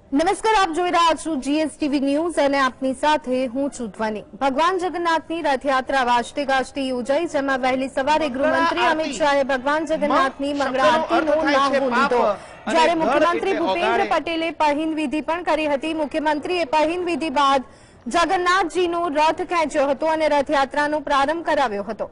નમસ્કાર, આપ જોઈ રહ્યા છો જીએસટીવી ન્યૂઝ અને આપની સાથે હું છું ધ્વની। ભગવાન જગન્નાથની રથયાત્રા વાજતે ગાજતે યોજાઈ, જેમાં વહેલી સવારે ગૃહમંત્રી અમિત શાહે ભગવાન જગન્નાથની મંગળા આરતીનો લ્હાવો લીધો, જ્યારે મુખ્યમંત્રી ભૂપેન્દ્ર પટેલે પહિંદ વિધિ પણ કરી હતી। મુખ્યમંત્રીએ પહિંદ વિધિ બાદ જગન્નાથજીનો રથ ખેંચ્યો હતો અને રથયાત્રાનો પ્રારંભ કરાવ્યો હતો।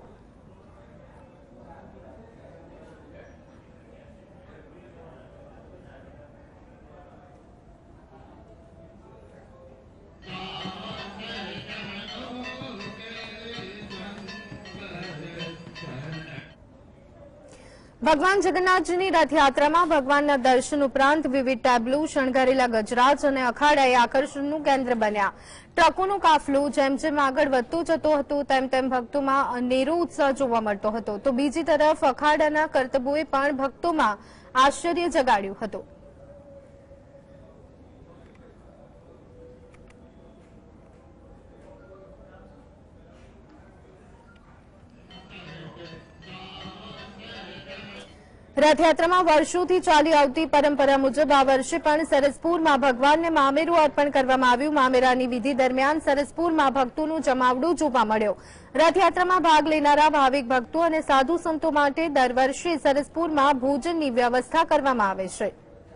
ભગવાન જગન્નાથજીની રથયાત્રામાં ભગવાનના દર્શન ઉપરાંત વિવિધ ટેબ્લો, શણગારેલા ગજરાજ અને અખાડા એ આકર્ષણનું કેન્દ્ર બન્યા। ટ્રકોનો કાફલો જેમ જેમ આગળ વધતો જતો હતો તેમ તેમ ભક્તોમાં અનેરો ઉત્સાહ જોવા મળતો હતો, તો બીજી તરફ અખાડાના કરતબોએ પણ ભક્તોમાં આશ્ચર્ય જગાડ્યું હતું। રથયાત્રામાં વર્ષોથી ચાલી આવતી પરંપરા મુજબ આ વર્ષે પણ સરસપુરમાં ભગવાનને મામેરું અર્પણ કરવામાં આવ્યું। મામેરાની વિધિ દરમિયાન સરસપુરમાં ભક્તોનો જમાવડો જોવા મળ્યો। રથયાત્રામાં ભાગ લેનારા ભાવિક ભક્તો અને સાધુ સંતો માટે દર વર્ષે સરસપુરમાં ભોજનની વ્યવસ્થા કરવામાં આવે છે।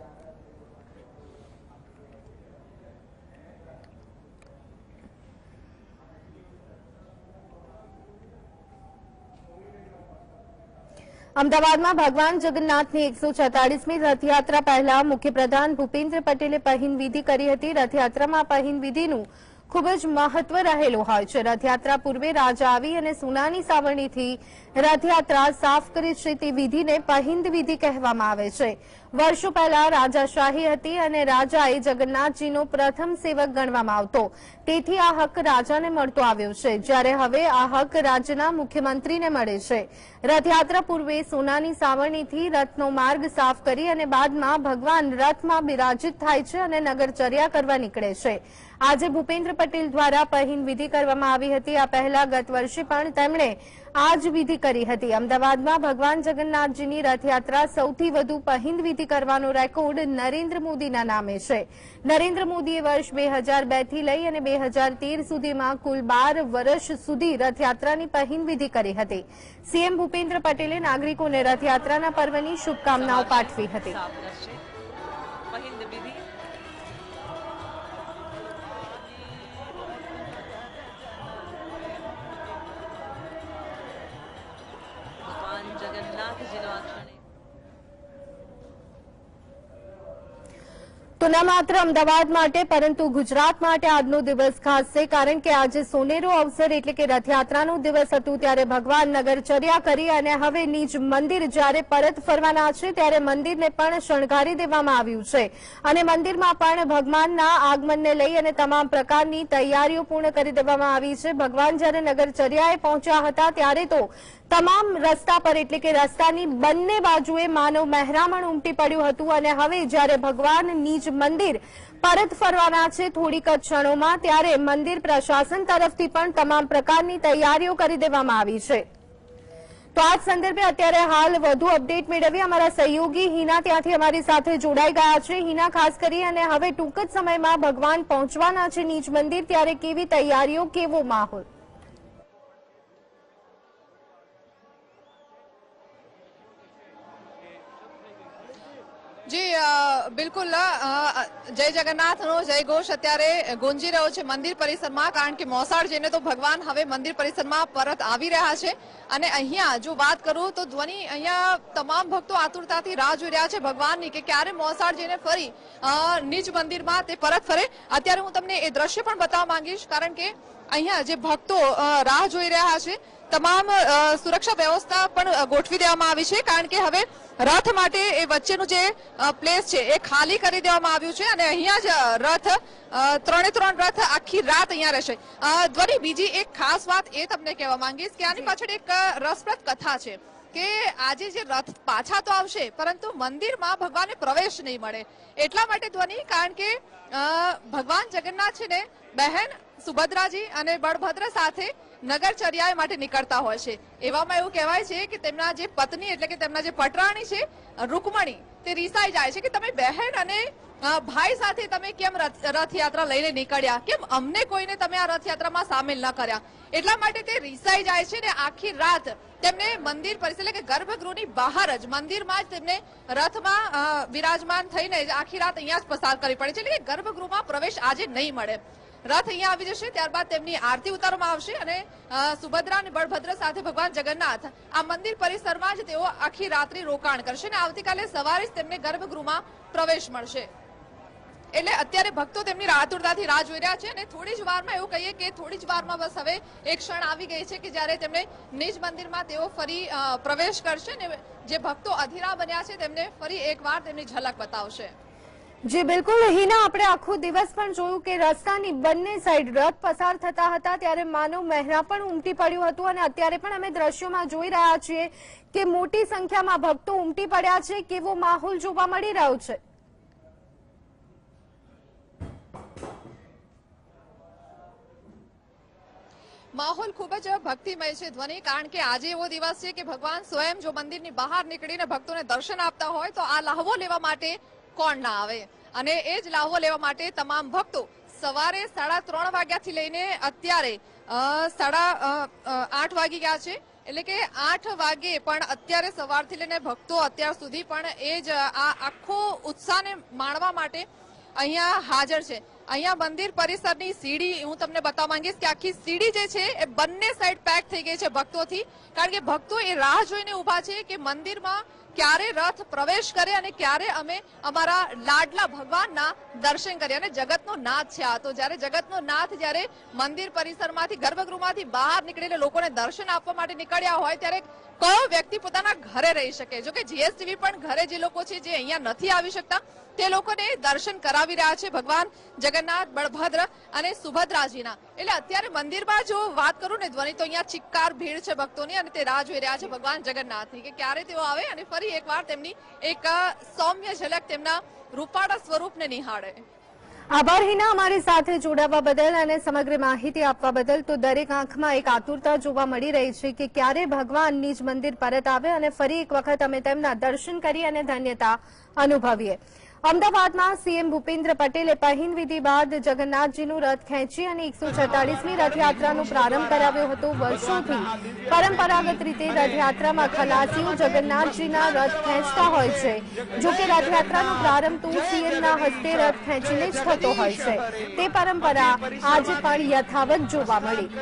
અમદાવાદમાં ભગવાન જગન્નાથની 146મી રથયાત્રા પહેલા મુખ્યપ્રધાન ભૂપેન્દ્ર પટેલે પહિંદ વિધિ કરી હતી। રથયાત્રામાં પહિંદ વિધિનું ખૂબ જ મહત્વ રહેલું હોય છે। રથયાત્રા પૂર્વે રાજા આવી અને સોનાની સાવરણીથી રથયાત્રા સાફ કરે છે, તે વિધિને પહિંદ વિધિ કહેવામાં આવે છે। વર્ષો પહેલા રાજાશાહી હતી અને રાજાએ જગન્નાથજીનો પ્રથમ સેવક ગણવામાં આવતો, તેથી આ હક રાજાને મળતો આવ્યો છે, જ્યારે હવે આ હક રાજ્યના મુખ્યમંત્રીને મળે છે। રથયાત્રા પૂર્વે સોનાની સાવરણીથી રથનો માર્ગ સાફ કરી અને બાદમાં ભગવાન રથમાં બિરાજિત થાય છે અને નગરચર્યા કરવા નીકળે છે। આજે ભૂપેન્દ્ર પટેલ દ્વારા પહિંદ વિધિ કરવામાં આવી હતી। આ પહેલા ગત વર્ષે પણ તેમણે આ જ વિધિ કરી હતી। અમદાવાદમાં ભગવાન જગન્નાથજીની રથયાત્રા સૌથી વધુ પહિંદ વિધિ કરવાનો રેકોર્ડ નરેન્દ્ર મોદીના નામે છે। નરેન્દ્ર મોદીએ વર્ષ 2002થી લઈ અને 2013 સુધીમાં કુલ 12 વર્ષ સુધી રથયાત્રાની પહિંદ વિધિ કરી હતી। સીએમ ભૂપેન્દ્ર પટેલે નાગરિકોને રથયાત્રાના પર્વની શુભકામનાઓ પાઠવી હતી। તો ન માત્ર અમદાવાદ માટે પરંતુ ગુજરાત માટે આજનો દિવસ ખાસ છે, કારણ કે આજે સોનેરો અવસર એટલે કે રથયાત્રાનો દિવસ હતું। ત્યારે ભગવાન નગરચર્યા કરી અને હવે નિજ મંદિર જ્યારે પરત ફરવાના છે, ત્યારે મંદિરને પણ શણગારી દેવામાં આવ્યું છે અને મંદિરમાં પણ ભગવાનના આગમનને લઈ અને તમામ પ્રકારની તૈયારીઓ પૂર્ણ કરી દેવામાં આવી છે। ભગવાન જ્યારે નગરચર્યાએ પહોંચ્યા હતા ત્યારે તો તમામ રસ્તા પર એટલે કે રસ્તાની બંને બાજુએ માનવ મહેરામણ ઉમટી પડ્યું હતું અને હવે જ્યારે ભગવાન નિજ મંદિર પરત ફરવાના છે થોડીક જ ક્ષણોમાં, ત્યારે મંદિર પ્રશાસન તરફથી પણ તમામ પ્રકારની તૈયારીઓ કરી દેવામાં આવી છે। તો આ સંદર્ભે અત્યારે હાલ વધુ અપડેટ મેળવી અમારા સહયોગી હિના ત્યાંથી અમારી સાથે જોડાઈ ગયા છે। હિના, ખાસ કરી અને હવે ટૂંક જ સમયમાં ભગવાન પહોંચવાના છે નિજ મંદિર, ત્યારે કેવી તૈયારીઓ, કેવો માહોલ? જી બિલકુલ, જય જગન્નાથનો જય ઘોષ અત્યારે ગુંજી રહ્યો છે મંદિર પરિસરમાં, કારણ કે મોસાળ જઈને તો ભગવાન હવે મંદિર પરિસરમાં પરત આવી રહ્યા છે। અને અહીંયા જો વાત કરું તો ધ્વનિ, અહીંયા તમામ ભક્તો આતુરતાથી રાહ જોઈ રહ્યા છે ભગવાનની કે ક્યારે મોસાળ જઈને ફરી નિજ મંદિરમાં તે પરત ફરે। અત્યારે હું તમને એ દ્રશ્ય પણ બતાવવા માંગીશ, કારણ કે અહીંયા જે ભક્તો રાહ જોઈ રહ્યા છે તમામ સુરક્ષા વ્યવસ્થા પણ ગોઠવી દેવામાં આવી છે, કારણ કે હવે રથ માટે એ વચ્ચેનું જે પ્લેસ છે એ ખાલી કરી દેવામાં આવ્યું છે અને અહીંયા જ રથ 3 રથ આખી રાત અહીંયા રહેશે। ધ્વનિ, બીજી એક ખાસ વાત એ તમને કહેવા માંગીશ કે આની પાછળ એક રસપ્રદ કથા છે કે આજે જે રથ પાછા તો આવશે પરંતુ મંદિરમાં ભગવાનને પ્રવેશ નહીં મળે। એટલા માટે ધ્વનિ, કારણ કે ભગવાન જગન્નાથ છે ને બહેન સુભદ્રાજી અને બળભદ્ર સાથે નગરચર્યા માટે નીકળતા હોય છે। એવામાં એવું કહેવાય છે કે તેમના જે પત્ની એટલે કે તેમના જે પટરાણી છે રૂકમણી તે રીસાઈ જાય છે કે તમે બહેન અને ભાઈ સાથે તમે કેમ રથયાત્રા લઈને નીકળ્યા, કેમ અમને કોઈને તમે આ રથયાત્રામાં સામેલ ન કર્યા। એટલા માટે તે રીસાઈ જાય છે ને આખી રાત તેમને મંદિર પરિસર એટલે કે ગર્ભગૃહની બહાર જ મંદિરમાં જ તેમને રથમાં વિરાજમાન થઈને આખી રાત અહીંયા જ પસાર કરવી પડે છે। એટલે કે ગર્ભગૃહમાં પ્રવેશ આજે નહીં મળે। રથ અહીંયા આવી જશે, ત્યારબાદ તેમની આરતી ઉતારવામાં આવશે અને સુભદ્રા અને બળભદ્ર સાથે ભગવાન જગન્નાથ આ મંદિર પરિસરમાં જ તેઓ આખી રાત્રિ રોકાણ કરશે અને આવતીકાલે સવારે જ તેમને ગર્ભગૃહમાં પ્રવેશ મળશે। એટલે અત્યારે ભક્તો તેમની આતુરતાથી રાહ જોઈ રહ્યા છે અને થોડી જ વારમાં એવું કહીએ કે થોડી જ વારમાં બસ હવે એક ક્ષણ આવી ગઈ છે કે જ્યારે તેમને નિજ મંદિરમાં તેઓ ફરી પ્રવેશ કરશે ને જે ભક્તો અધીરા બન્યા છે તેમને ફરી એકવાર તેમની ઝલક બતાવશે। જી બિલકુલ હિના, આપણે આખો દિવસ પણ જોયું કે રસ્તાની બંને સાઈડ રથ પસાર થતા હતા ત્યારે માનવ મહેરા પણ ઉમટી પડ્યું હતું અને અત્યારે પણ અમે દ્રશ્યોમાં જોઈ રહ્યા છીએ કે મોટી સંખ્યામાં ભક્તો ઉમટી પડ્યા છે। કેવો માહોલ જોવા મળી રહ્યો છે? માહોલ ખૂબ જ ભક્તિમય છે ધ્વનિ, કારણ કે આજે એવો દિવસ છે કે ભગવાન સ્વયં જો મંદિરની બહાર નીકળીને ભક્તોને દર્શન આપતા હોય તો આ લાહવો લેવા માટે કોણ ના આવે। અને એ જ લાહવો લેવા માટે તમામ ભક્તો સવારે 3:30 વાગ્યાથી લઈને અત્યારે 8:30 વાગી ગયા છે। એટલે કે 8 વાગે પણ અત્યારે સવારથી લઈને ભક્તો અત્યાર સુધી પણ એ જ આ આખો ઉત્સાહને માણવા માટે અહીંયા હાજર છે। અહીંયા મંદિર પરિસરની સીડી હું તમને બતાવવા માંગીશ કે આખી સીડી જે છે એ બંને સાઈડ પેક થઈ ગઈ છે ભક્તોથી, કારણ કે ભક્તો એ રાહ જોઈને ઉભા છે કે મંદિરમાં ક્યારે રથ પ્રવેશ કરે અને ક્યારે અમે અમારા લાડલા ભગવાનના દર્શન કરીએ। અને જગતનો નાથ છે આ, તો જ્યારે જગતનો નાથ જ્યારે મંદિર પરિસરમાંથી ગર્ભગૃહમાંથી બહાર નીકળીને લોકોને દર્શન આપવા માટે નીકળ્યા હોય ત્યારે કયો વ્યક્તિ પોતાના ઘરે રહી શકે? જો કે જીએસટીવી પણ ઘરે જે લોકો છે જે અહીંયા નથી આવી શકતા તે લોકોને દર્શન કરાવી રહ્યા છે ભગવાન જગન્નાથ, બળભદ્ર અને સુભદ્રાજીના। એટલે અત્યારે મંદિરમાં જો વાત કરું ને ધ્વનિ, તો અહીંયા ચિક્કાર ભીડ છે ભક્તોની અને તે રાહ જોઈ રહ્યા છે ભગવાન જગન્નાથની કે ક્યારે તેઓ આવે અને ફરી એકવાર તેમની એક સૌમ્ય ઝલક તેમના રૂપાળા સ્વરૂપને નિહાળે। આભાર હિના, અમારી સાથે જોડાવા બદલ અને સમગ્ર માહિતી આપવા બદલ। તો દરેક આંખમાં એક આતુરતા જોવા મળી રહી છે કે ક્યારે ભગવાન નિજ મંદિર પરત આવે અને ફરી એક વખત અમે તેમના દર્શન કરી અને ધન્યતા અનુભવીએ। અમદાવાદમાં સીએમ ભૂપેન્દ્ર પટેલે પહિન વિધિ બાદ જગન્નાથજીનું રથ ખેંચી અને 146મી રથયાત્રાનો પ્રારંભ કરાવ્યો હતો। વર્ષોથી પરંપરાગત રીતે રથયાત્રામાં ખલાસીઓ જગન્નાથજીના રથ ખેંચતા હોય છે। જો કે રથયાત્રાનો પ્રારંભ તો સીએમના હસ્તે રથ ખેંચીને જ થતો હોય છે। તે પરંપરા આજે પણ યથાવત જોવા મળી।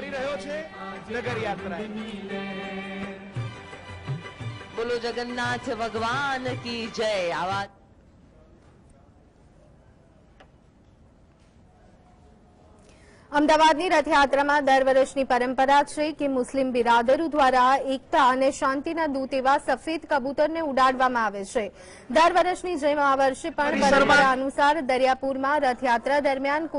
બોલો જગન્નાથ ભગવાન કી જય। આવા અમદાવાદની રથયાત્રામાં દર વર્ષની પરંપરા છે કે મુસ્લિમ બિરાદરો દ્વારા એકતા અને શાંતિના દૂત એવા સફેદ કબૂતરને ઉડાડવામાં આવે છે। દર વર્ષની જેમ આ વર્ષે પણ પરંપરા અનુસાર દરિયાપુરમાં રથયાત્રા દરમિયાન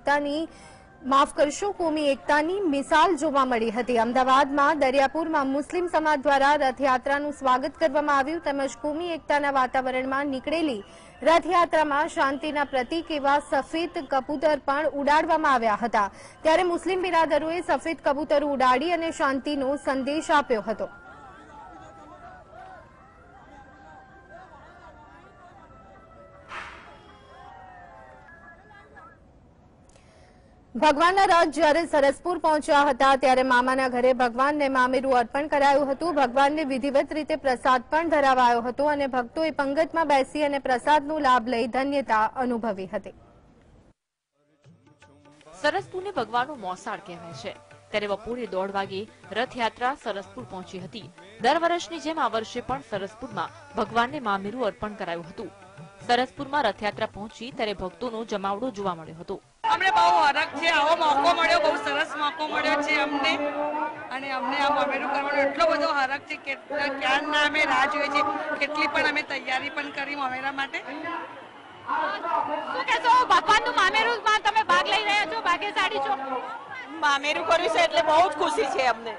કોમી એકતાની મિસાલ જોવા મળી હતી। અમદાવાદમાં દરિયાપુરમાં મુસ્લિમ સમાજ દ્વારા રથયાત્રાનું સ્વાગત કરવામાં આવ્યું તેમજ કોમી એકતાના વાતાવરણમાં નીકળેલી રથયાત્રામાં શાંતિના પ્રતીક એવા સફેદ કબૂતર પણ ઉડાડવામાં આવ્યા હતા। ત્યારે મુસ્લિમ બિરાદરોએ સફેદ કબૂતર ઉડાડી અને શાંતિનો સંદેશ આપ્યો હતો। ભગવાનના રથ જ્યારે સરસપુર પહોંચ્યા હતા ત્યારે મામાના ઘરે ભગવાનને મામેરું અર્પણ કરાયું હતું। ભગવાનને વિધિવત રીતે પ્રસાદ પણ ધરાવાયો હતો અને ભક્તોએ પંગતમાં બેસી અને પ્રસાદનો લાભ લઈ ધન્યતા અનુભવી હતી। સરસપુરને ભગવાનનું મોસાળ કહેવાય છે, ત્યારે બપોરે 1:30 વાગે રથયાત્રા સરસપુર પહોંચી હતી। દર વર્ષની જેમ આ વર્ષે પણ સરસપુરમાં ભગવાનને મામેરું અર્પણ કરાયું હતું। સરસપુરમાં રથયાત્રા પહોંચી ત્યારે ભક્તોનો જમાવડો જોવા મળ્યો હતો। અમને બહુ હરખ છે, આવો મોકો મળ્યો, બહુ સરસ મોકો મળ્યો છે અમને અને અમને આ મામેરું કરવાનો એટલો બધો હરખ છે કે ક્યારના અમે રાહ જોઈએ છે, કેટલી પણ અમે તૈયારી પણ કરી મામેરા માટે। શું કહેશો ભગવાનનું મામેરુંમાં તમે ભાગ લઈ રહ્યા છો, ભાગ્યશાળી છો? મામેરું કર્યું છે એટલે બહુ જ ખુશી છે અમને।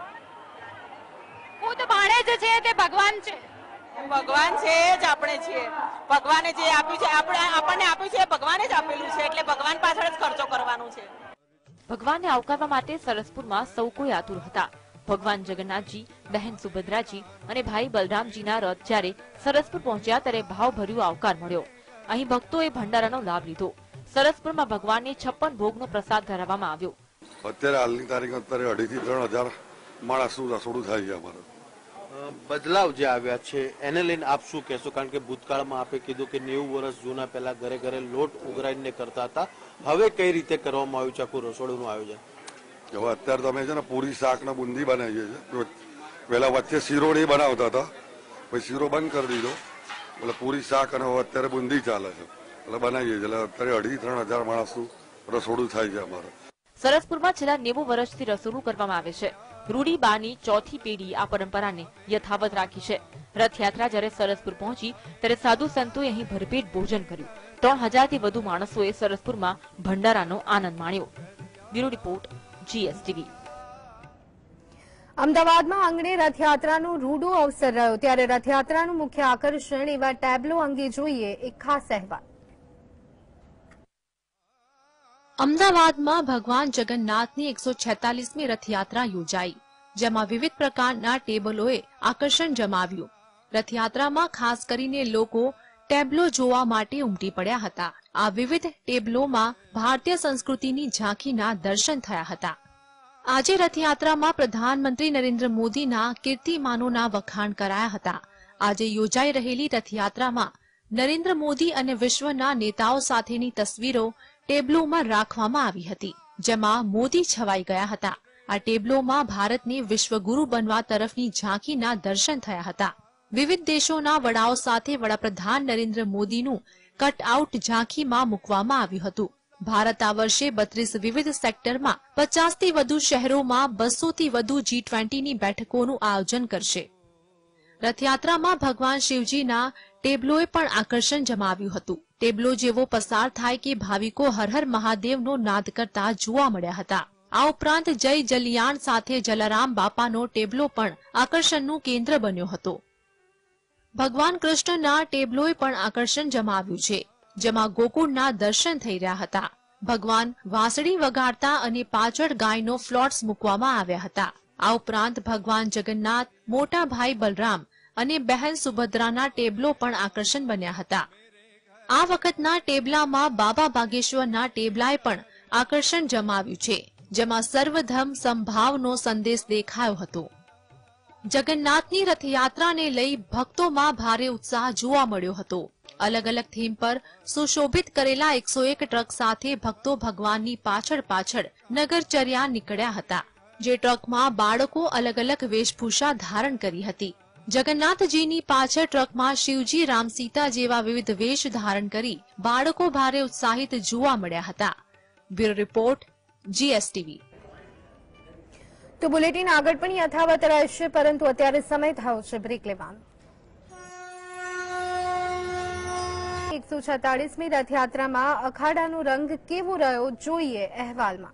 ખુદ ભાણે જ છે તે ભગવાન છે, ભગવાન છે જ આપણે છીએ, ભગવાને જે આપ્યું છે આપણને આપ્યું છે ભગવાને જ આપેલું છે એટલે ભગવાન પાછળ જ ખર્ચો કરવાનો છે। ભગવાનને આવકારવા માટે સરસપુરમાં સૌ કોઈ આતુર હતા. ભગવાન જગન્નાથજી, બહેન સુભદ્રાજી અને ભાઈ બલરામજીના રથ જ્યારે સરસપુર પહોંચ્યા ત્યારે ભાવભર્યો આવકાર મળ્યો. અહીં ભક્તોએ ભંડારાનો લાભ લીધો. સરસપુરમાં ભગવાનને 56 ભોગનો પ્રસાદ ધરાવવામાં આવ્યો. અત્યારે હાલની તારીખ 2,500 થી 3,000 માણસનું રસોડું થાય છે. અમારે બદલાવ જે આવ્યા છે એને લઈને આપ શું કહેશો? કારણ કે ભૂતકાળમાં આપે કીધું કે 90 વર્ષ જૂના પહેલા ઘરે ઘરે લોટ ઉઘરાઈને કરતા હતા, હવે કઈ રીતે કરવામાં આવ્યું છે આખું રસોડુંનું આયોજન? હવે અત્યારે તમે છે ને પૂરી શાક ને બુંદી બનાવીએ છીએ. પેલા વચ્ચે શીરો નહીં બનાવતા હતા, પછી શીરો બંધ કરી દીધો, એટલે પૂરી શાક અને હવે અત્યારે બુંદી ચાલે છે, એટલે બનાવીએ છીએ. એટલે અત્યારે 2,500-3,000 માણસનું રસોડું થાય છે અમારે. સરસપુરમાં છેલ્લા 90 વર્ષથી રસોડું કરવામાં આવે છે. રૂડીબાની ચોથી પેઢી આ પરંપરાને યથાવત રાખી છે. રથયાત્રા જ્યારે સરસપુર પહોંચી ત્યારે સાધુ સંતોએ અહીં ભરપેટ ભોજન કર્યું. 3,000 થી વધુ માણસોએ સરસપુરમાં ભંડારાનો આનંદ માણ્યો. Bureau report, GSTV. અમદાવાદમાં આંગણે રથયાત્રાનો રૂડો અવસર રહ્યો ત્યારે રથયાત્રાનું મુખ્ય આકર્ષણ એવા ટેબ્લો અંગે જોઈએ એક ખાસ અહેવાલ. અમદાવાદમાં ભગવાન જગન્નાથની 146મી રથયાત્રા યોજાઈ, જેમાં વિવિધ પ્રકારના ટેબલોએ આકર્ષણ જમાવ્યું. રથયાત્રામાં ખાસ કરીને લોકો ટેબ્લો જોવા માટે ઉમટી પડ્યા હતા. આ વિવિધ ટેબલોમાં ભારતીય સંસ્કૃતિની ઝાંખીના દર્શન થયા હતા. આજે રથયાત્રામાં પ્રધાનમંત્રી નરેન્દ્ર મોદીના કીર્તિમાનોના વખાણ કરાયા હતા. આજે યોજાઈ રહેલી રથયાત્રામાં નરેન્દ્ર મોદી અને વિશ્વના નેતાઓ સાથેની તસવીરો ટેબ્લોમાં રાખવામાં આવી હતી, જેમાં મોદી છવાઈ ગયા હતા. આ ટેબ્લોમાં ભારતને વિશ્વગુરુ બનવા તરફની ઝાંખીના દર્શન થયા હતા. વિવિધ દેશોના વડાઓ સાથે વડાપ્રધાન નરેન્દ્ર મોદીનું કટઆઉટ ઝાંખીમાં મૂકવામાં આવ્યું હતું. ભારત આ વર્ષે 32 વિવિધ સેક્ટરમાં 50થી વધુ શહેરોમાં 200થી વધુ G20ની બેઠકોનું આયોજન કરશે. રથયાત્રામાં ભગવાન શિવજીના ટેબ્લોએ પણ આકર્ષણ જમાવ્યું હતું. ટેબ્લો જેવો પસાર થાય કે ભાવિકો હર હર મહાદેવનો નાદ કરતા જોવા મળ્યા હતા. આ ઉપરાંત જય જલિયાણ સાથે જલારામ બાપાનો ટેબ્લો પણ આકર્ષણનું કેન્દ્ર બન્યો હતો. ભગવાન કૃષ્ણના ટેબ્લોએ પણ આકર્ષણ જમાવ્યું છે, જેમાં ગોકુળના દર્શન થઈ રહ્યા હતા. ભગવાન વાંસળી વગાડતા અને પાછળ ગાયનો ફ્લોટ્સ મૂકવામાં આવ્યા હતા. આ ઉપરાંત ભગવાન જગન્નાથ, મોટા ભાઈ બલરામ અને બહેન સુભદ્રાના ટેબ્લો પણ આકર્ષણ બન્યા હતા. આ વખતના ટેબલામાં બાબા બાગેશ્વરના ટેબલાએ પણ આકર્ષણ જમાવ્યું છે, જેમાં સર્વધર્મ સમભાવનો સંદેશ દેખાયો હતો. જગન્નાથની રથયાત્રાને લઈ ભક્તોમાં ભારે ઉત્સાહ જોવા મળ્યો હતો. અલગ અલગ થીમ પર સુશોભિત કરેલા 101 ટ્રક સાથે ભક્તો ભગવાનની પાછળ પાછળ નગરચર્યા નીકળ્યા હતા. જે ટ્રકમાં બાળકો અલગ અલગ વેશભૂષા ધારણ કરી હતી. જગન્નાથજીની પાછળ ટ્રકમાં શિવજી, રામ, સીતા જેવા વિવિધ વેશ ધારણ કરી બાળકો ભારે ઉત્સાહિત જોવા મળ્યા હતા. Bureau report, GSTV. તો બુલેટિન આગળ પણ યથાવત રહેશે, પરંતુ અત્યારે સમય થયો છે બ્રેક લેવાનો. 146મી રથયાત્રામાં અખાડાનો રંગ કેવો રહ્યો જોઈએ અહેવાલમાં.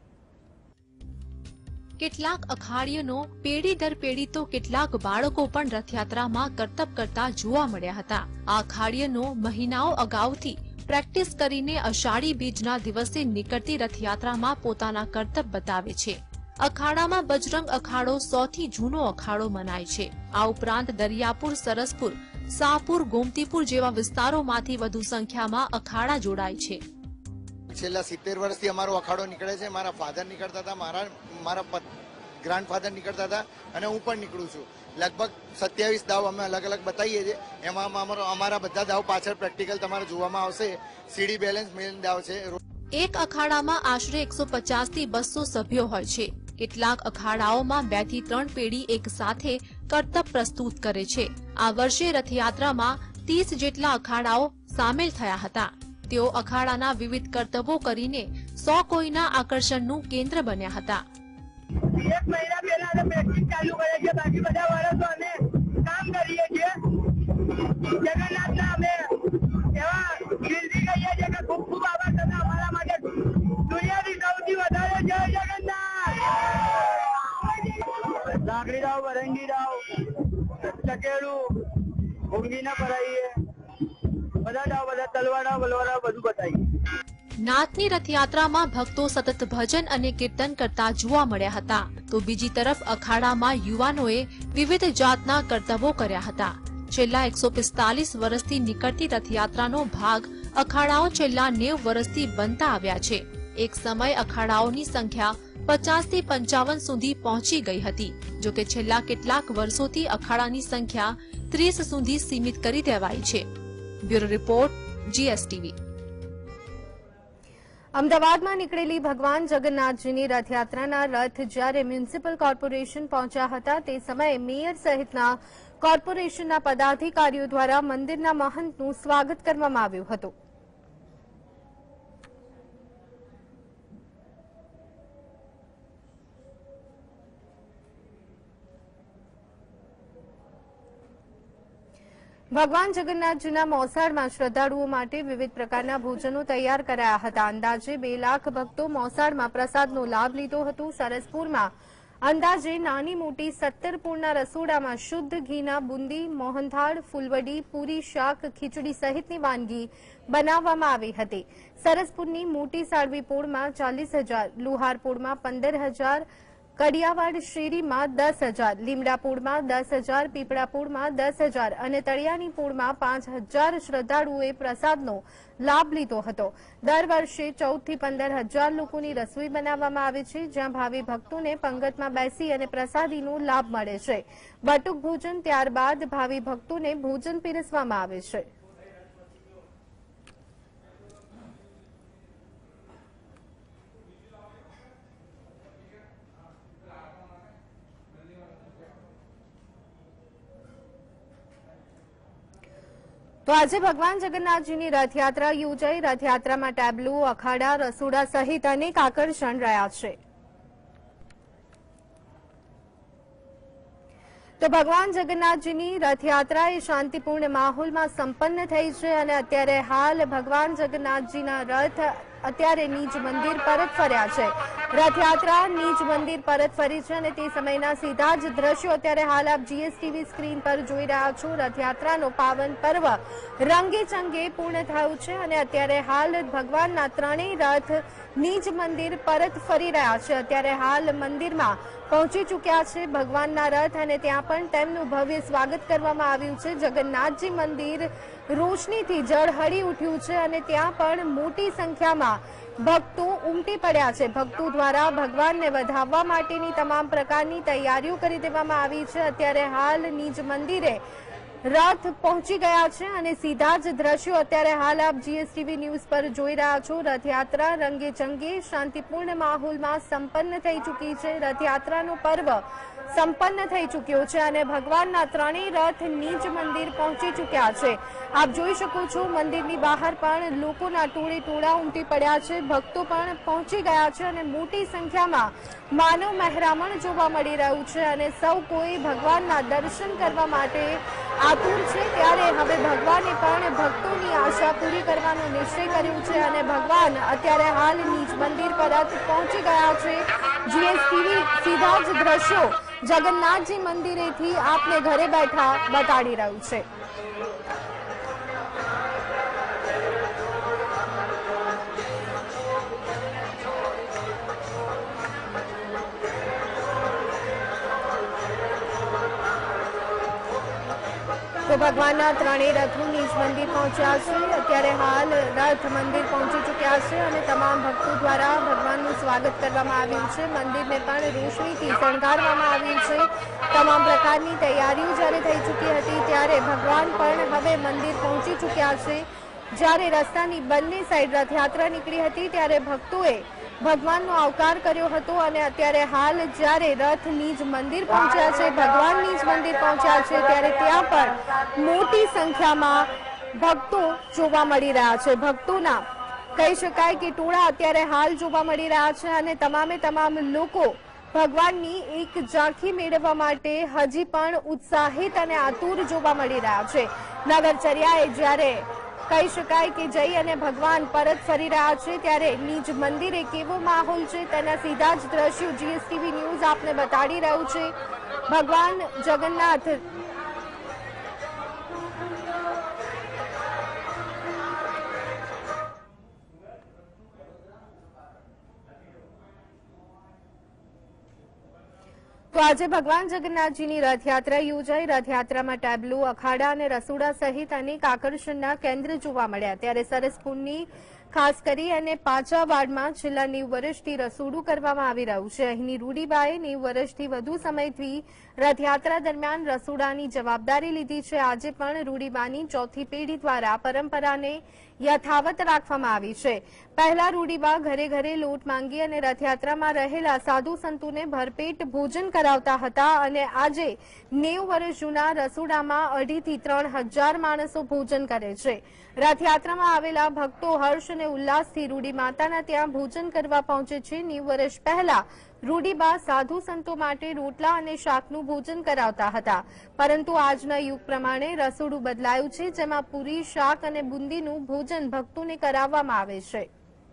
કેટલાક અખાડીયનો પેઢી દર પેઢી તો કેટલાક બાળકો પણ રથયાત્રામાં કરતબ કરતા જોવા મળ્યા હતા. આ અખાડીયનો મહિનાઓ અગાઉથી પ્રેક્ટિસ કરીને અષાઢી બીજના દિવસે નીકળતી રથયાત્રામાં પોતાના કરતબ બતાવે છે. અખાડામાં બજરંગ અખાડો સૌથી જૂનો અખાડો મનાય છે. આ ઉપરાંત દરિયાપુર, સરસપુર, શાહપુર, ગોમતીપુર જેવા વિસ્તારોમાંથી વધુ સંખ્યામાં અખાડા જોડાય છે. છેલ્લા 70 વર્ષથી અમારો અખાડો નીકળે છે. મારા ફાધર નીકળતા હતા, મારા ગ્રાન્ડફાધર નીકળતા હતા અને હું પણ નીકળું છું. લગભગ 27 દાવ અમે અલગ અલગ બતાવીએ છીએ. એમાં અમારા બધા દાવ પાછળ પ્રેક્ટિકલ તમારે જોવામાં આવશે. સીડી બેલેન્સ મેઇન દાવ છે. એક અખાડામાં આશરે 150 થી 200 સભ્યો હોય છે. કેટલાક અખાડાઓમાં 2 થી 3 પેઢી એક સાથે કરતબ પ્રસ્તુત કરે છે. આ વર્ષે રથયાત્રામાં 30 જેટલા અખાડાઓ સામેલ થયા હતા. તેઓ અખાડાના વિવિધ કરતબો કરીને 100 કોઈના આકર્ષણનું કેન્દ્ર બન્યા હતા. એક મહિના પહેલા અમે પ્રેક્ટિસ ચાલુ કરે છે, બાકી બધા વર્ષો અમે કામ કરીએ છીએ. જગન્નાથના અમે એવા દિલથી કહીએ છીએ કે ખૂબ ખૂબ આભાર. તમે અમારા માટે દુનિયાથી સૌથી વધારે જય જગન્નાથ. લાકડી દાવ, બરંગી દાવ, ચકેડું, ભૂંગી ના ભરાઈએ, બધા દાવ, બધા તલવાડા બલવાડા બધું બતાવીએ. નાથની રથયાત્રામાં ભક્તો સતત ભજન અને કીર્તન કરતા જોવા મળ્યા હતા, તો બીજી તરફ અખાડામાં યુવાનોએ વિવિધ જાતના કરતબો કર્યા હતા. છેલ્લા 145 વર્ષથી નીકળતી રથયાત્રાનો ભાગ અખાડાઓ છેલ્લા 90 વર્ષથી બનતા આવ્યા છે. એક સમય અખાડાઓની સંખ્યા 50 થી 55 સુધી પહોંચી ગઈ હતી. જોકે છેલ્લા કેટલાક વર્ષોથી અખાડાની સંખ્યા 30 સુધી સીમિત કરી દેવાઈ છે. Bureau report, GSTV. અમદાવાદમાં નીકળેલી ભગવાન જગન્નાથજીની રથયાત્રાના રથ જ્યારે મ્યુનિસિપલ કોર્પોરેશન પહોંચ્યા હતા તે સમયે મેયર સહિતના કોર્પોરેશનના પદાધિકારીઓ દ્વારા મંદિરના મહંતનું સ્વાગત કરવામાં આવ્યું હતું. ભગવાન જગન્નાથજીના મોસાળમાં શ્રદ્ધાળુઓ માટે વિવિધ પ્રકારના ભોજનો તૈયાર કરાયા હતા. અંદાજે 2 લાખ ભક્તો મોસાળમાં પ્રસાદનો લાભ લીધો હતો. સરસપુરમાં અંદાજે નાની મોટી 17 પૂરના રસોડામાં શુદ્ધ ઘીના બુંદી, મોહનથાળ, ફૂલવડી, પૂરી, શાક, ખીચડી સહિતની વાનગી બનાવવામાં આવી હતી. સરસપુરની મોટી સાળવી પોળમાં 40,000, લુહારપોળમાં 15,000, કડિયાવાડ શેરીમાં 10,000, લીમડાપોળમાં 10,000, પીપળાપોળમાં 10,000 અને તળિયાની પોળમાં 5,000 શ્રદ્ધાળુઓએ પ્રસાદનો લાભ લીધો હતો. દર વર્ષે 14 થી 15,000 લોકોની રસોઈ બનાવવામાં આવે છે, જ્યાં ભાવિ ભક્તોને પંગતમાં બેસી અને પ્રસાદીનો લાભ મળે છે. બટુક ભોજન ત્યારબાદ ભાવિ ભક્તોને ભોજન પીરસવામાં આવે છે. તો આજે ભગવાન જગન્નાથજીની રથયાત્રા યોજાઈ. રથયાત્રામાં ટેબ્લો, અખાડા, રસોડા સહિત અનેક આકર્ષણ રહ્યા છે. તો ભગવાન જગન્નાથજીની રથયાત્રા એ શાંતિપૂર્ણ માહોલમાં સંપન્ન થઈ છે અને અત્યારે હાલ ભગવાન જગન્નાથજીના રથ અત્યારે નીજ મંદિર પરત ફર્યા છે. રથયાત્રા નીજ મંદિર પરત ફરી છે અને તે સમયના સીધા જ દ્રશ્યો અત્યારે હાલ આપ GSTV સ્ક્રીન પર જોઈ રહ્યા છો. રથયાત્રાનો પાવન પર્વ રંગે ચંગે પૂર્ણ થયું છે અને અત્યારે હાલ ભગવાનના ત્રણેય રથ નીજ મંદિર પરત ફરી રહ્યા છે. અત્યારે હાલ મંદિરમાં પહોંચી ચૂક્યા છે ભગવાનના રથ અને ત્યાં પણ તેમનું ભવ્ય સ્વાગત કરવામાં આવ્યું છે. જગન્નાથજી મંદિર રોશનીથી ઝળહળી ઉઠ્યું છે અને ત્યાં પણ મોટી સંખ્યામાં ભક્તો ઉમટી પડ્યા છે. ભક્તો દ્વારા ભગવાનને વધાવવા માટેની તમામ પ્રકારની તૈયારીઓ કરી દેવામાં આવી છે. અત્યારે હાલ નીજ મંદિરે રથ પહોંચી ગયા છે અને સીધા જ દ્રશ્યો અત્યારે હાલ આપ GSTV ન્યૂઝ પર જોઈ રહ્યા છો. રથયાત્રા રંગે ચંગે શાંતિપૂર્ણ માહોલમાં સંપન્ન થઈ ચૂકી છે. રથયાત્રાનો પર્વ સંપન્ન થઈ ચૂક્યો છે અને ભગવાનના ત્રણેય રથ નીજ મંદિર પહોંચી ચૂક્યા છે. આપ જોઈ શકો છો મંદિરની બહાર પણ લોકોના ટોળે ટોળા ઉમટી પડ્યા છે. ભક્તો પણ પહોંચી ગયા છે અને મોટી સંખ્યામાં માનવ મહેરામણ જોવા મળી રહ્યું છે અને સૌ કોઈ ભગવાનના દર્શન કરવા માટે આતુર છે. ત્યારે હવે ભગવાને પણ ભક્તોની આશા પૂરી કરવાનો નિશ્ચય કર્યો છે અને ભગવાન અત્યારે હાલ નીજ મંદિર પરત પહોંચી ગયા છે. GSTV સીધા જ દ્રશ્યો જગન્નાથજી મંદિરેથી આપને ઘરે બેઠા બતાડી રહ્યું છે. તો ભગવાનના ત્રણેય રથો નીજ મંદિર પહોંચ્યા છે. અત્યારે હાલ રથ મંદિર પહોંચી ચૂક્યા છે અને તમામ ભક્તો દ્વારા ભગવાનનું સ્વાગત કરવામાં આવ્યું છે. મંદિરને પણ રોશનીથી શણગારવામાં આવ્યું છે. તમામ પ્રકારની તૈયારીઓ જ્યારે થઈ ચૂકી હતી ત્યારે ભગવાન પણ હવે મંદિર પહોંચી ચૂક્યા છે. જ્યારે રસ્તાની બંને સાઈડ રથયાત્રા નીકળી હતી ત્યારે ભક્તોએ ભગવાનનો આવકાર કર્યો હતો અને અત્યારે હાલ જ્યારે રથ નીજ મંદિર પહોંચ્યા છે, ભગવાન નીજ મંદિર પહોંચ્યા છે ત્યારે ત્યાં પણ મોટી સંખ્યામાં ભક્તો જોવા મળી રહ્યા છે. ભક્તોના કહી શકાય કે ટોળા અત્યારે હાલ જોવા મળી રહ્યા છે અને તમામે તમામ લોકો ભગવાનની એક ઝાંખી મેળવવા માટે હજી પણ ઉત્સાહિત અને આતુર જોવા મળી રહ્યા છે. નગરચર્યાએ જ્યારે કહી શકાય કે જઈ અને ભગવાન પરત ફરી રહ્યા છે ત્યારે નીજ મંદિરે કેવો માહોલ છે તેના સીધા જ દ્રશ્યો GSTV ન્યૂઝ આપને બતાડી રહ્યું છે. ભગવાન જગન્નાથ તો આજે ભગવાન જગન્નાથજીની રથયાત્રા યોજાઈ. રથયાત્રામાં ટેબ્લો, અખાડા અને રસોડા સહિત અનેક આકર્ષણના કેન્દ્ર જોવા મળ્યા. ત્યારે સરસપુરની ખાસ કરી અને પાંચાવાડમાં છેલ્લા 90 વર્ષથી રસોડું કરવામાં આવી રહ્યું છે. અહીંની રૂડીબાએ 90 વર્ષથી વધુ સમયથી રથયાત્રા દરમિયાન રસોડાની જવાબદારી લીધી છે. આજે પણ રૂડીબાની ચોથી પેઢી દ્વારા પરંપરાને યથાવત રાખવામાં આવી છે. પહેલા રૂડીબા ઘરે ઘરે લોટ માંગી અને રથયાત્રામાં રહેલા સાધુ સંતોને ભરપેટ ભોજન કરાવતા હતા અને આજે 90 વર્ષ જૂના રસોડામાં 2,500 થી 3,000 માણસો ભોજન કરે છે. રથયાત્રામાં આવેલા ભક્તો હર્ષ અને ઉલ્લાસથી રૂડી માતાના ત્યાં ભોજન કરવા પહોંચે છે. 90 વર્ષ પહેલા રૂડીબા સાધુ સંતો માટે રોટલા અને શાકનું ભોજન કરાવતા હતા, પરંતુ આજના યુગ પ્રમાણે રસોડું બદલાયું છે, જેમાં પૂરી, શાક અને બુંદીનું ભોજન ભક્તોને કરાવવામાં આવે છે.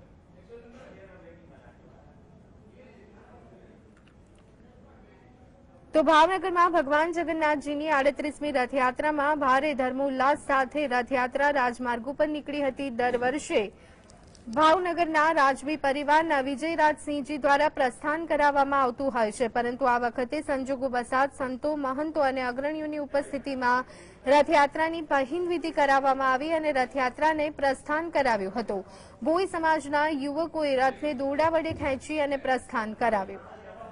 તો ભાવનગરમાં ભગવાન જગન્નાથજીની 38મી રથયાત્રામાં ભારે ધર્મોલ્લાસ સાથે રથયાત્રા રાજમાર્ગો પર નીકળી હતી. દર વર્ષે ભાવનગરના રાજવી પરિવારના વિજયરાજસિંહજી દ્વારા પ્રસ્થાન કરાવવામાં આવતું હોય છે, પરંતુ આ વખતે સંજોગો વસાત સંતો, મહંતો અને અગ્રણીઓની ઉપસ્થિતિમાં રથયાત્રાની પહિંદ વિધિ કરાવવામાં આવી અને રથયાત્રાને પ્રસ્થાન કરાવ્યું હતું. ભોઈ સમાજના યુવકોએ રથને દોરડા વડે ખેંચી અને પ્રસ્થાન કરાવ્યું.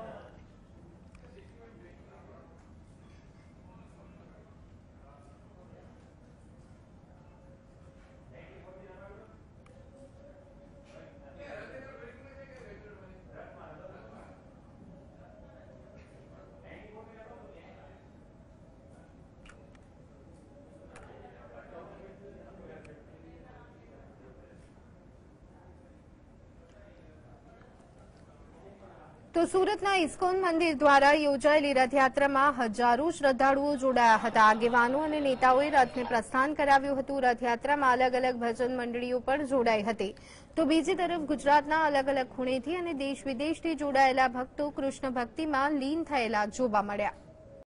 તો સુરતના ઇસ્કોન મંદિર દ્વારા યોજાયેલી રથયાત્રામાં હજારો શ્રદ્ધાળુઓ જોડાયા હતા. આગેવાનો અને નેતાઓએ રથને પ્રસ્થાન કરાવ્યું હતું. રથયાત્રામાં અલગ અલગ ભજન મંડળીઓ પણ જોડાઈ હતી. તો બીજી તરફ ગુજરાતના અલગ અલગ ખૂણેથી અને દેશ વિદેશથી જોડાયેલા ભક્તો કૃષ્ણ ભક્તિમાં લીન થયેલા જોવા મળ્યા.